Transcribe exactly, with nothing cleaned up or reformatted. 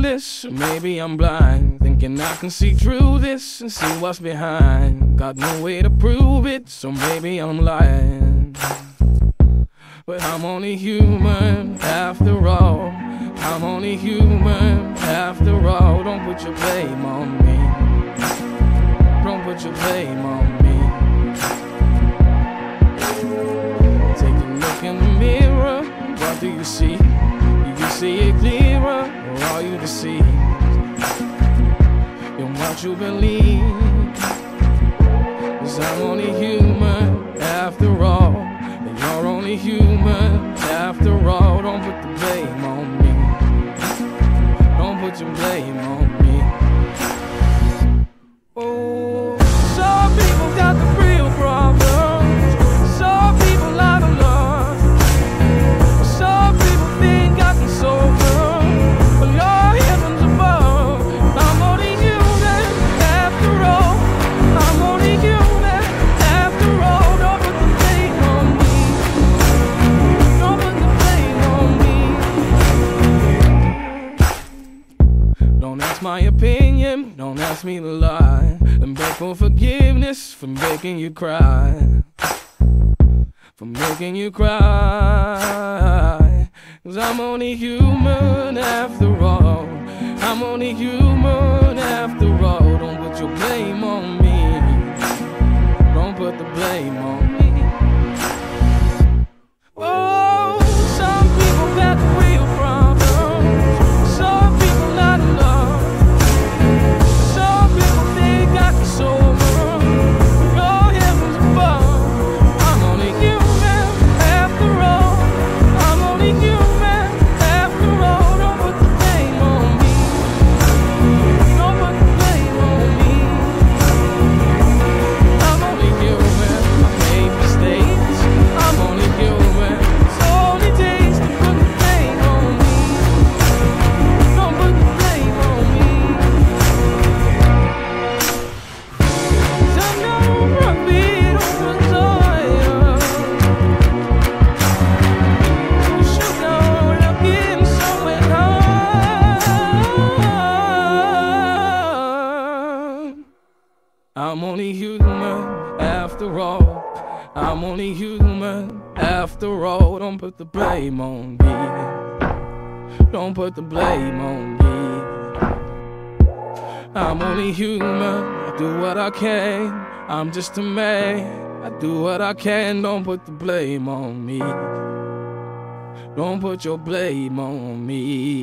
clueless, or maybe I'm blind, thinking I can see through this and see what's behind. Got no way to prove it, so maybe I'm lying. But I'm only human after all. I'm only human after all. Don't put your blame on me. Don't put your blame on me. Take a look in the mirror. What do you see? Do you see it clearer, or are you deceived in what you believe? 'Cause I'm only human after all, and you're only human after all. Don't put the blame on me. Don't put your blame on me. Oh, some people got the real problems. Some people out of love. Some people think I can solve them. But Lord, heavens above, I'm only human after all. I'm only human after all. Don't put the blame on me. Don't put the blame on me. Don't ask my opinion, don't ask me to lie, and beg for forgiveness for making you cry, for making you cry. 'Cause I'm only human after all. I'm only human after all. Don't put your blame on me. Don't put the blame on me. Oh, some people got the real problems. Some people not in love. Some people think I can solve them. Your heavens above, I'm only human after all. I'm only human after all. Don't put the blame on me. Don't put the blame on me. I'm only human. I made mistakes. I'm only human. It's all it takes to put the blame on me. Don't put the blame on me. 'Cause I know from being over tired, you should know I'm getting somewhere hard. I'm only human after all. I'm only human after all. Don't put the blame on me. Don't put the blame on me. I'm only human. I do what I can. I'm just a man. I do what I can. Don't put the blame on me. Don't put your blame on me.